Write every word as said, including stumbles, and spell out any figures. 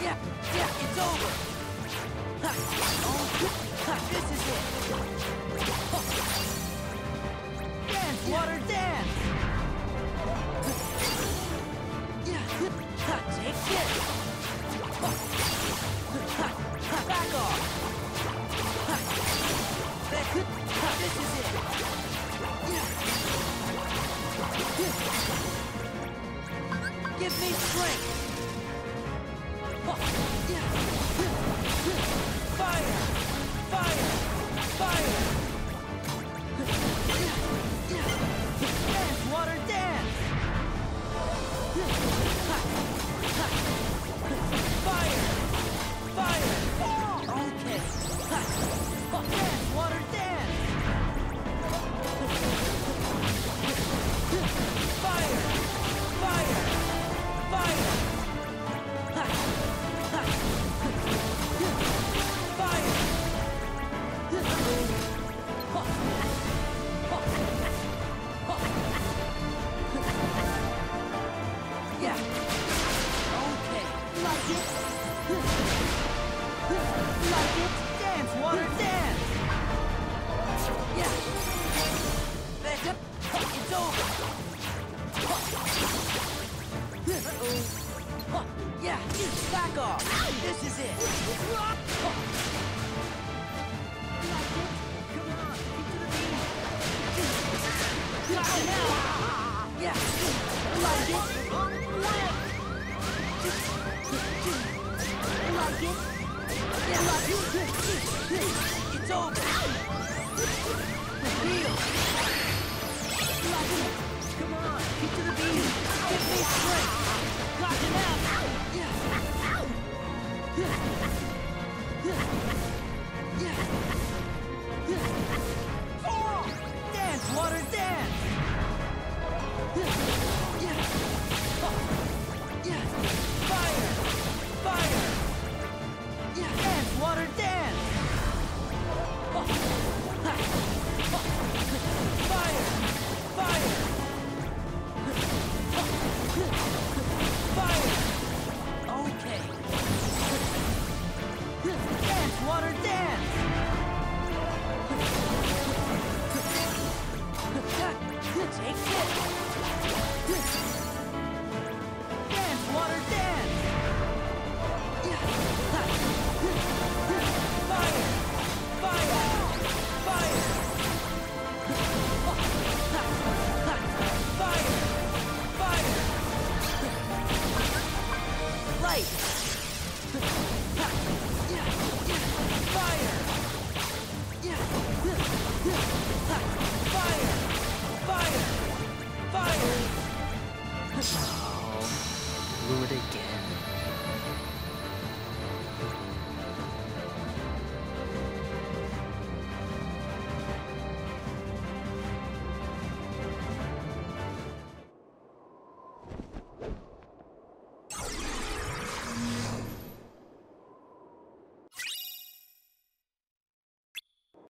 Yeah, yeah, it's over. Ha. Oh, ha, this is it. Dance, water, dance. Yeah, ha, take this. Ha, ha, back off. Ha, back, ha, this is it. Yeah. Give me strength. Fire! Fire! Fire! Dance, water, dance! Fire! Fire! Okay. Dance, water, dance! Fire! Fire! Fire! Yeah. Okay. Like it. Like it. Dance, water, dance. Yeah. Back up. It's over. Uh-oh. Yeah. Back off. This is it. Got it now! Yeah! Like it! Like it! Yeah, like it! It's over! Feel! Like it! Come on! Get to the beat! Give me strength! Got it now! Yeah! Yeah! Dance, water, dance! Fire! Fire! Dance, water, dance! Fire! Fire! Fire! Okay. Dance, water, dance! Take it! Dance, water, dance! Fire! Fire! Fire! Fire! Fire! Light! Fire! Fire! Fire! Fire! Oh, blew it again.